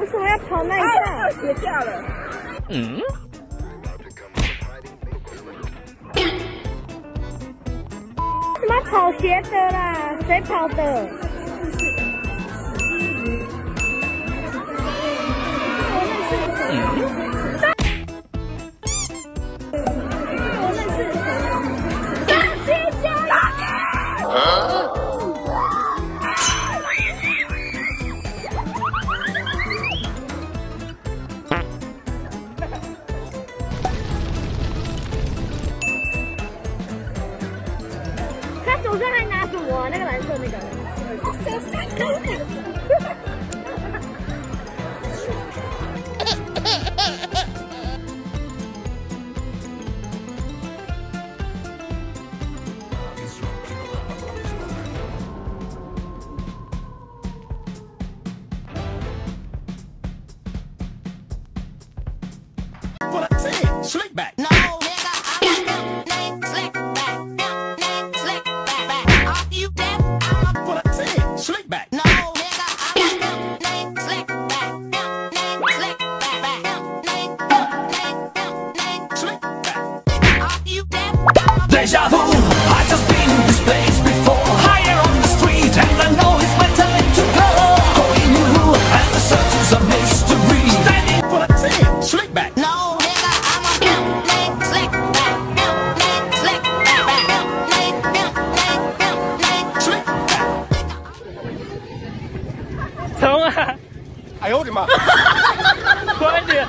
为什么要跑那一下？ 鞋掉了。 嗯。 什么跑鞋的啦？谁跑的？他手上还拿什么？那个蓝色那个。 Slick back. No, nigga, I'm a slick back, slick back. Are you deaf? What I said. Slick back. No, nigga, I'm a slick back, slick back, Slick back. Are you deaf? Deja vu, I just been in this place before. Higher on the street, and I know it's my time to go. Going new, and the search is a mystery. Standing. What I said. Slick back. No, nigga, I'm a slick back, slick back, Slick back. 冲啊！ 哎呦我的妈！ 快点！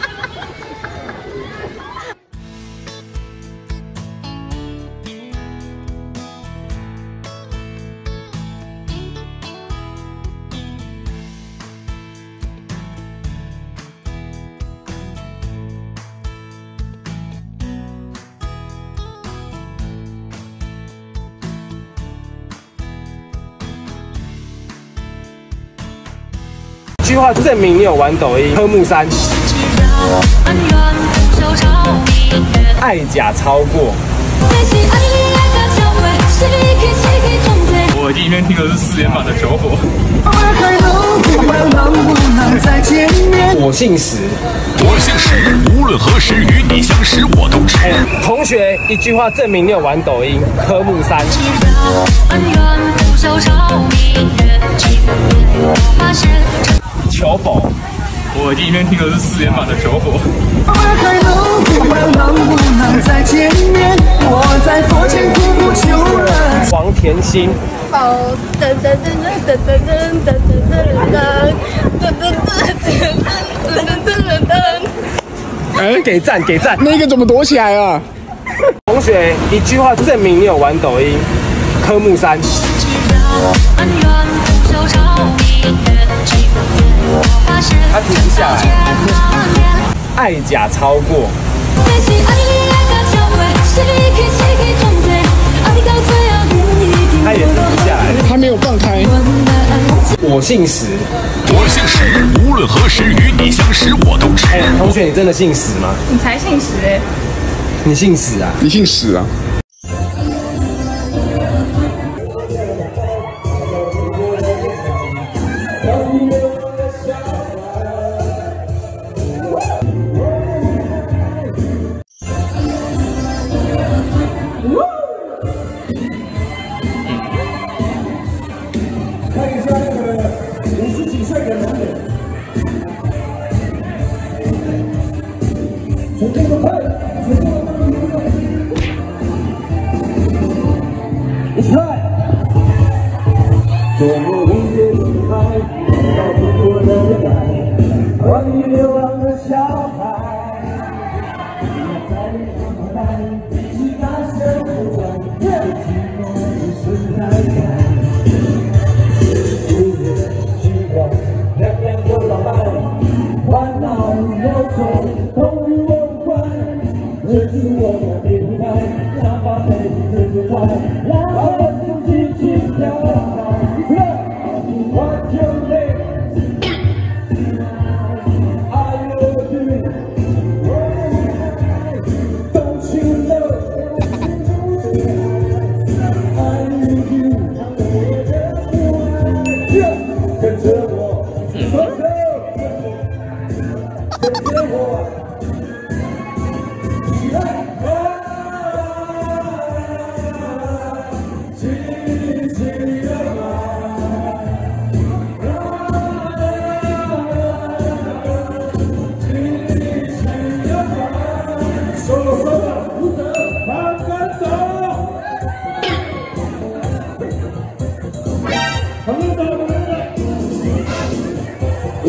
一句话证明你有玩抖音。科目3，爱甲超过。 我第一天听的是4连版的小火。 我姓石， 我姓石，无论何时与你相识，我都知。 同学，一句话证明你有玩抖音。科目3，求否？ 我第一天听的是4连版的小火。 黄甜心， 哦，噔噔噔噔噔噔噔噔噔噔噔噔。 给赞给赞。 那个怎么躲起来啊？ 同学，一句话证明你有玩抖音。科目3，他停不下来。爱甲超过。他也停不下来。 他没有放开。 我姓石， 我姓石，无论何时与你相识，我都知。 同学，你真的姓石吗？ 你才姓石哎！ 你姓石啊？ 你姓史啊？ 看一下那个50几岁的男人，从这个快，一起来，多么无边的海，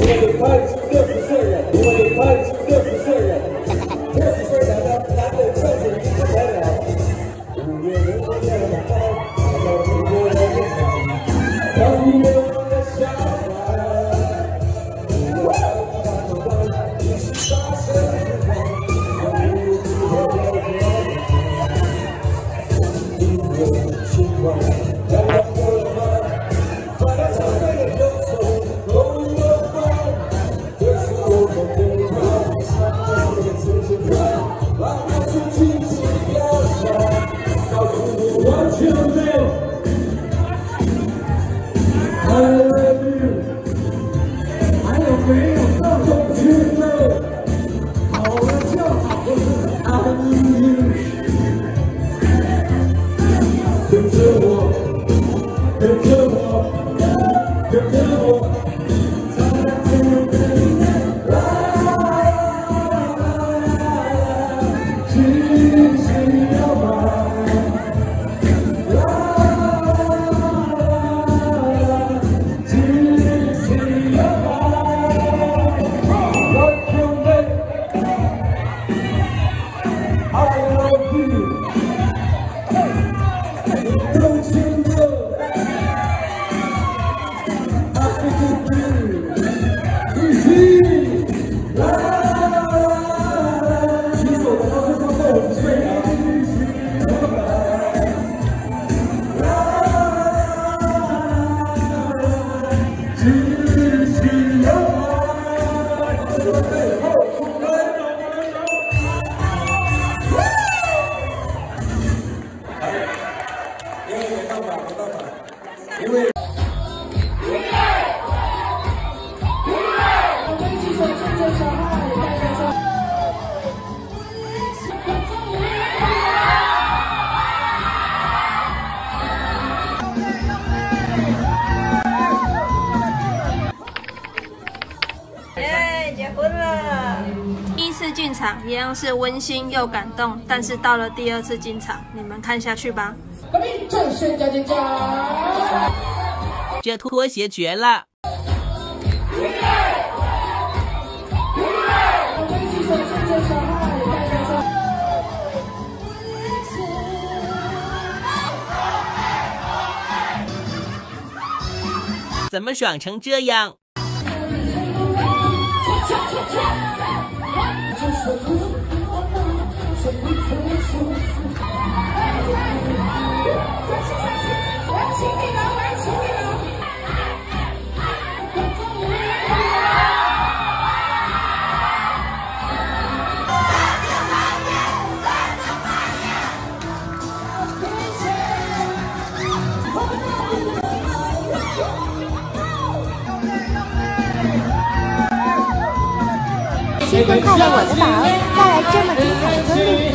第一次进场一样是温馨又感动，但是到了第二次进场，你们看下去吧。 这拖鞋绝了！怎么爽成这样？ 新婚快乐我的宝，带来这么精彩的婚礼。